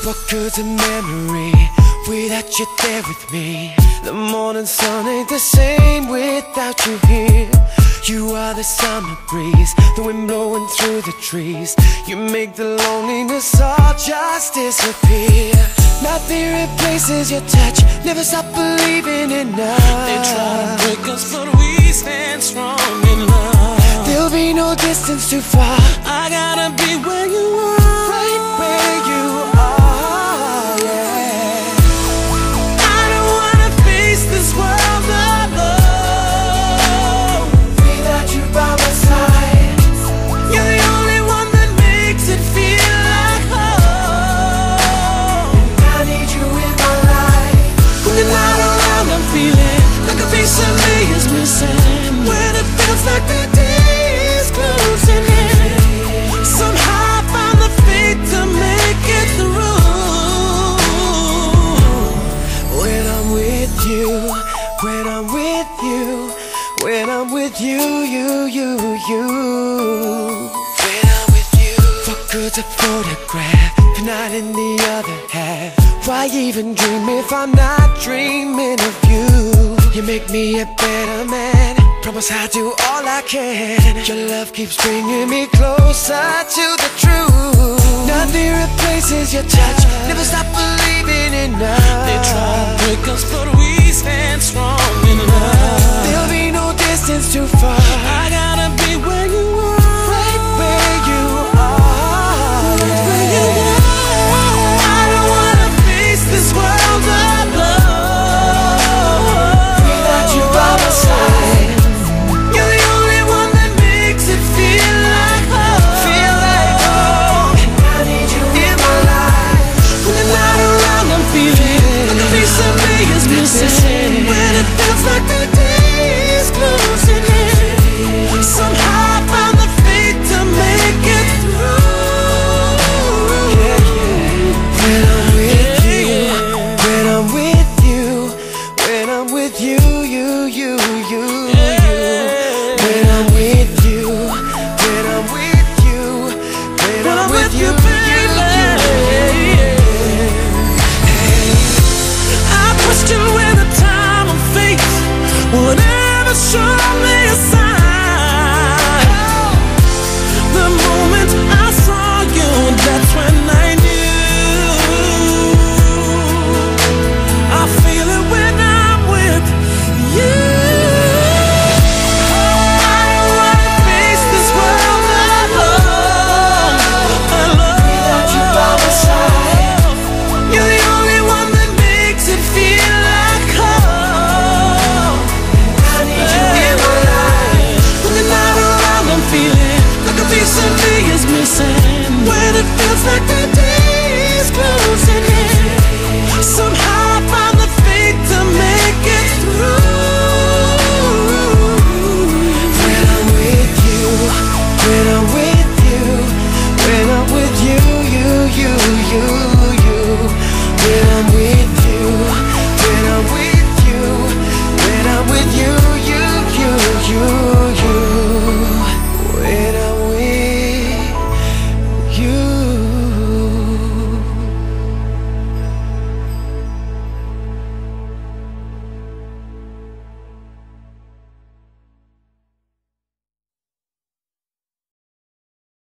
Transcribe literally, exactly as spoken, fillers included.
What good's a memory without you there with me? The morning sun ain't the same without you here. You are the summer breeze, the wind blowing through the trees. You make the loneliness all just disappear. Nothing replaces your touch, never stop believing in love. They try to break us, but we stand strong in love. There'll be no distance too far. I gotta be where you are, right where you are, yeah. I don't wanna face this world alone without you by my side. You're the only one that makes it feel like home. I need you in my life. When you're not around, I'm feeling like a piece of me is missing. When it feels like the day is closing in, somehow I found the faith to make it through. When I'm with you, when I'm with you, when I'm with you, you, you, you. When I'm with you. What good's a photograph if not in the other half? Why even dream if I'm not dreaming of you? You make me a better man, promise I'll do all I can. Your love keeps bringing me closer to the truth. Nothing replaces your touch, never stop believing in love. They try to break us, but we stand strong in love. There'll be no distance too far. I gotta be where you are, right where you are, right where you are. I don't wanna face this world alone without you by my side. You're the only one that makes it feel like home. Feel like home. I need you in my life. When you're not around, I'm feeling like a piece of me is missing. When it feels like the day is closing in, somehow I found the faith to make it through. Yeah, yeah. When I'm with you, when I'm with you, when I'm with you, you, you, you, you. When I'm with you, when I'm with you, when I'm with you, baby. I question when the time and fate will ever show me a sign. The moment I saw you, that's when I knew. I feel it when I'm with you. I don't wanna face this world alone, without you by my side. You're the only one that makes it feel like home. I need you in my life. When you're not around, I'm feeling like a piece of me is missing. When it feels like the day is closing in, somehow I found the faith to make it through. When I'm with you, when I'm with you, when I'm with you, you, you, you.